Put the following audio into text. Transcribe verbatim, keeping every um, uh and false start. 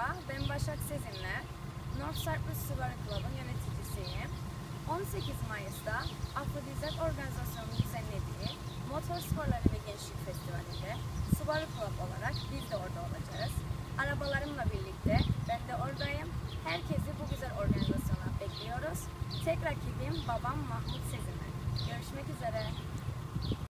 Merhaba, ben Başak Sezinler. North Cyprus Subaru Club'ın yöneticisiyim. on sekiz Mayıs'ta Afrodizyak Organizasyonu'nun düzenlediği Motor Sporları ve Gençlik Festivali'nde Subaru Club olarak biz de orada olacağız. Arabalarımla birlikte ben de oradayım. Herkesi bu güzel organizasyona bekliyoruz. Tek rakibim babam Mahmut Sezinler. Görüşmek üzere.